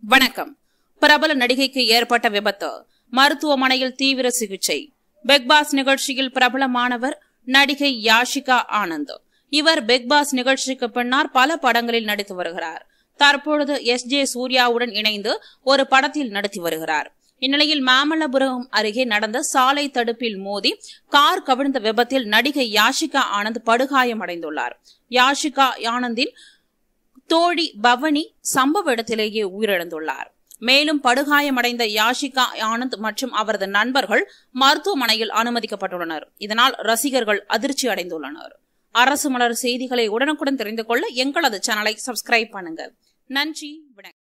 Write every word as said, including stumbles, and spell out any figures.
வணக்கம். பிரபல நடிகைக்கு ஏற்பட்ட விபத்து, மருத்துவமனையில் தீவிர சிகிச்சை. பிக்பாஸ் நிகழ்ச்சியில் பிரபலமானவர் நடிகை யாஷிகா ஆனந்த். இவர் பிக்பாஸ் நிகழ்ச்சிக்கு பின்னர் பல படங்களில் நடித்து வருகிறார். தற்பொழுது எஸ் ஜே சூர்யாவுடன் இணைந்து ஒரு படத்தில் நடித்து வருகிறார். இந்நிலையில் மாமல்லபுரம் அருகே நடந்த சாலை தடுப்பில் மோதி கார் கவிழ்ந்த விபத்தில் நடிகை யாஷிகா ஆனந்த் படுகாயமடைந்துள்ளார். யாஷிகா ஆனந்தின் தோழி பவனி சம்பவ இடத்திலேயே உயிரிழந்துள்ளார். மேலும் படுகாயமடைந்த யாஷிகா ஆனந்த் மற்றும் அவரது நண்பர்கள் மருத்துவமனையில் அனுமதிக்கப்பட்டுள்ளனர். இதனால் ரசிகர்கள் அதிர்ச்சி அடைந்துள்ளனர். அரசு மலர் செய்திகளை உடனுக்குடன் தெரிந்து கொள்ள எங்களது சேனலை சப்ஸ்கிரைப் பண்ணுங்க. நன்றி.